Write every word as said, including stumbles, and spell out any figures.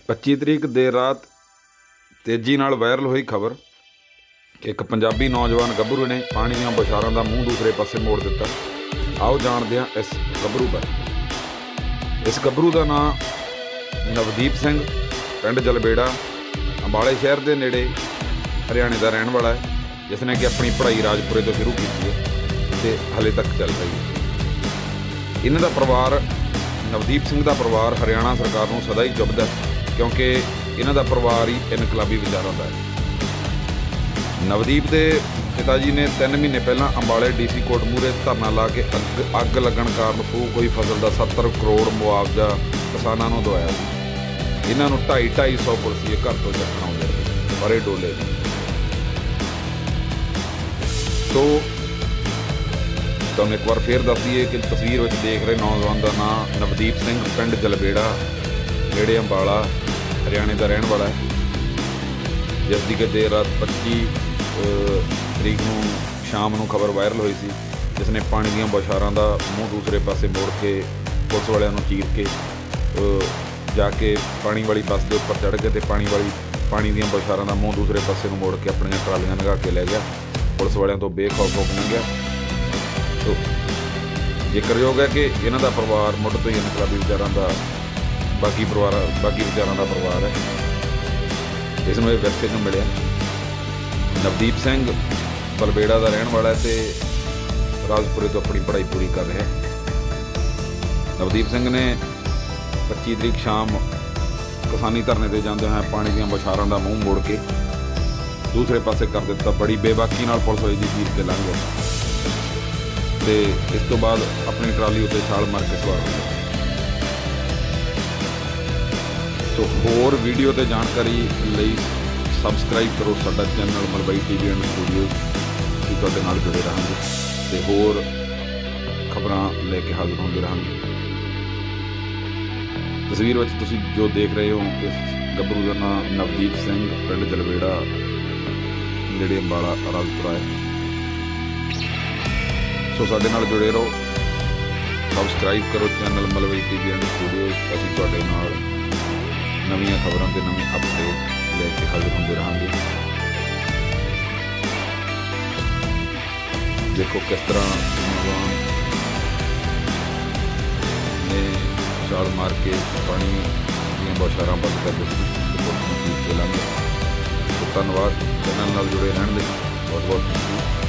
पच्ची तरीक देर रात तेजी नाल वायरल हुई खबर कि एक पंजाबी नौजवान गभरू ने पानी ਦੀਆਂ ਬੌਛਾਰਾਂ ਦਾ ਮੂੰਹ ਦੂਸਰੇ ਪਾਸੇ ਮੋੜ ਦਿੱਤਾ। आओ जानते हैं इस गभरू बारे। इस गभरू का नाम नवदीप सिंह पिंड जलबेड़ा अंबाले शहर के नेड़े हरियाणे का रहने वाला है, जिसने कि अपनी पढ़ाई राजपुरे तो शुरू की है तो हले तक चल रही है। इन्हों का परिवार नवदीप सिंह का परिवार हरियाणा सरकार को सदा ही चुभदा है, क्योंकि इन्हों का परिवार ही इनकलाबी विचारों का है। नवदीप के पिता जी ने तीन महीने पहला अंबाले डी सी कोर्ट मूहरे धरना ला के अग अग लगन कारण फूक हुई फसल का सत्तर करोड़ मुआवजा किसानों को दवाया। इन्हों ढाई ढाई सौ पुलिस घर तो चक्कन आते परे डोले। तो तुम एक बार फिर दस दिए कि तस्वीर में देख रहे नौजवान का नाम नवदीप सिंह पिंड जलबेड़ा नेड़े अंबाला हरियाणे का रहने वाला है, जिसकी कि देर रात पच्ची तरीक को शाम को खबर वायरल हुई सी, जिसने पानी दी बौछारां का मूँह दूसरे पासे मोड़ के पुलिस वालियां नूं चीर के जाके पानी वाली बस के उपर चढ़ के ते पानी वाली पानी दी बौछारां का मूँह दूसरे पासे मोड़ के अपन ट्रालियां लगा के लै गया। पुलिस वालियां तो बेखौफ हो लंघिया। तो जिक्रयोग है कि इन्हों का परिवार मुढ़ तो ही इनकलाबी विचारों का बाकी परिवार बाकी विचारों का परिवार है। इसमें विरसे को मिले नवदीप सिंह बलबेड़ा का रहने वाला है तो राजपुरे तो अपनी पढ़ाई पूरी कर रहा है। नवदीप सिंह ने पच्ची तरीक शाम किसानी धरने से जाते हुए पानी दी बौछारां का मूँह मोड़ के दूसरे पासे कर दिता। बड़ी बेबाकी नाल पुलिस वाली जी चीर के लंघ गए तो इस तो बाद अपनी ट्राली उत्ते छाल मार के सवार हो गए। तो होर वीडियो ते जानकारी लई सबसक्राइब करो साडा channel Malwai TV and studio. असीं तुहाडे नाल जुड़े रहांगे ते होर खबरां लैके हाज़र होंदे रहांगे। तस्वीर में तुसीं जो देख रहे हो इस गभरू का नाम नवदीप सिंह पिंड जलबेड़ा नेड़े अंबाला राजपुरा है। सो साडे नाल जुड़े रहो, सबसक्राइब करो channel Malwai TV and studio. असीं तुहाडे नाल नवीं खबरों के नवी अपडेट लेके हाजिर होंदे रहांगे। देखो किस तरह नौजवान ने छाल मार के पानी दी बौछारां बंद कर दी के लंघ। तो धन्यवाद चैनल नाल जुड़े रहने दे बहुत बहुत।